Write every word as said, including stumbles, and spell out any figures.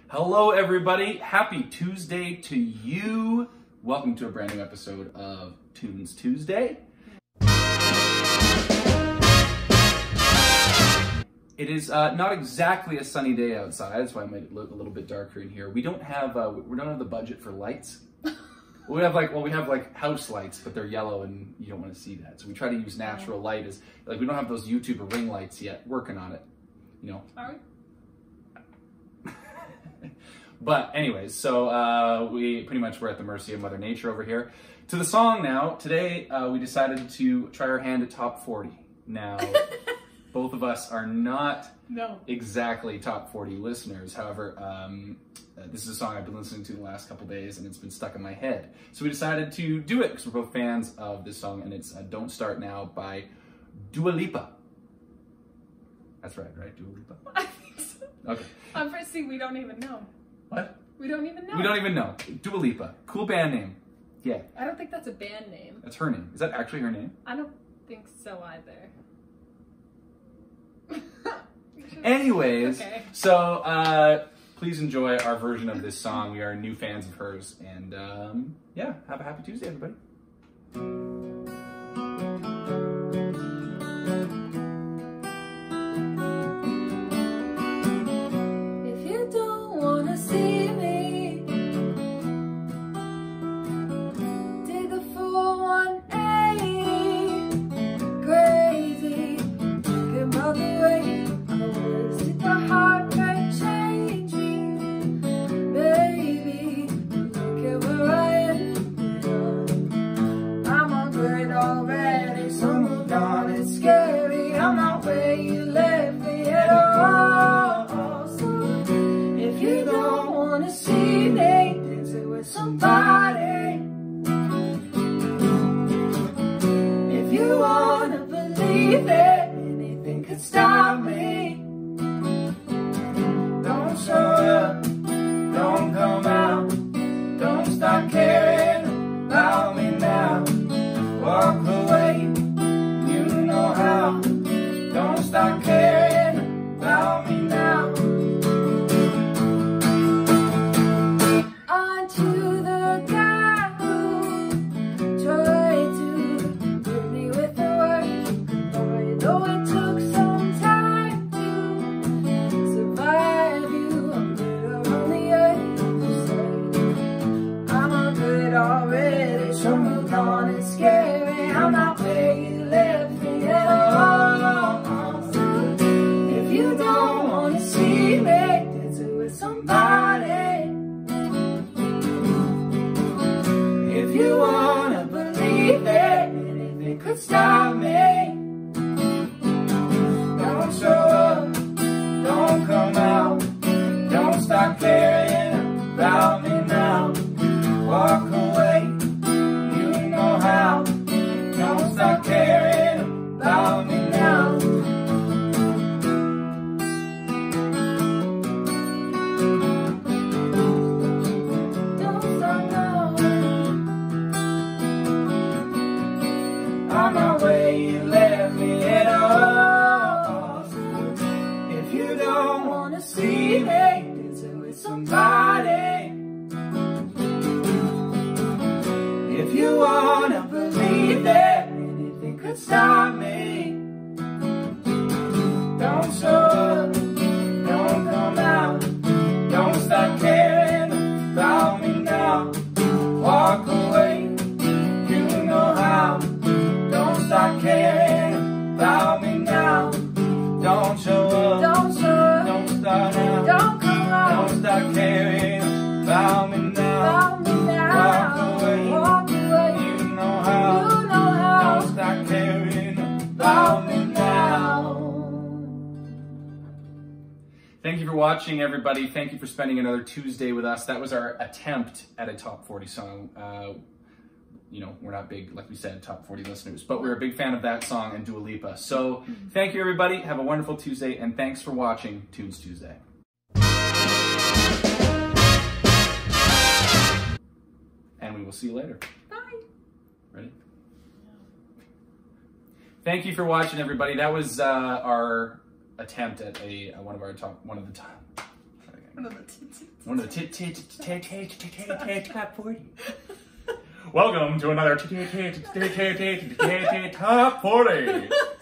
Hello everybody, happy Tuesday to you. Welcome to a brand new episode of Tunes Tuesday. It is uh, not exactly a sunny day outside, that's why I made it look a little bit darker in here. We don't have uh, we don't have the budget for lights. We have like well we have like house lights, but they're yellow and you don't want to see that. So we try to use natural light as like we don't have those YouTuber ring lights yet. Working on it, you know. Are we? But anyways, so uh, we pretty much were at the mercy of Mother Nature over here. To the song now, today uh, we decided to try our hand at top forty. Now, both of us are not no. exactly top forty listeners. However, um, uh, this is a song I've been listening to the last couple days and it's been stuck in my head. So we decided to do it because we're both fans of this song, and it's uh, Don't Start Now by Lipa. That's right, right? Dua Lipa? I think so. Okay. Um, first, see, we don't even know. What? We don't even know. We don't even know. Dua Lipa. Cool band name. Yeah. I don't think that's a band name. That's her name. Is that actually her name? I don't think so either. Anyways, okay. so uh, please enjoy our version of this song. We are new fans of hers. And um, yeah, have a happy Tuesday, everybody. Stop me. Don't show up, don't come out, don't stop caring about me now. Walk away, you know how. Don't stop caring about me now. On to the guy who tried to hit me with the word goodbye, though it took some already, so moved on, it's scary. I'm not where you left me at all. So if you don't want to see me dancing with somebody, if you want to believe it, anything could stop me. Don't show up, don't come out, don't stop caring about me now. Walk away, you know how. Don't stop caring about me now. Don't stop now. I'm not where you left me at all. If you don't want to see me dancing with somebody, if you wanna believe that anything could stop me, don't show up, don't come out, don't stop caring about me now. Walk away, you know how. Don't stop caring about me now. Don't show up, don't show up, don't start now, don't come out, don't stop caring about me now. About me now. Walk away. Walk You know how, you know how. Don't stop caring about me now. Thank you for watching, everybody. Thank you for spending another Tuesday with us. That was our attempt at a top forty song. Uh, you know, we're not big, like we said, top forty listeners, but we're a big fan of that song and Dua Lipa. So thank you, everybody. Have a wonderful Tuesday, and thanks for watching Tunes Tuesday. And we will see you later. Bye. Ready? Thank you for watching, everybody. That was uh, our attempt at a uh, one of our top one of the top. One of the t- One of the tit tit tit tit tit tit top forty. Welcome to another tit tit tit tit tit tit top forty.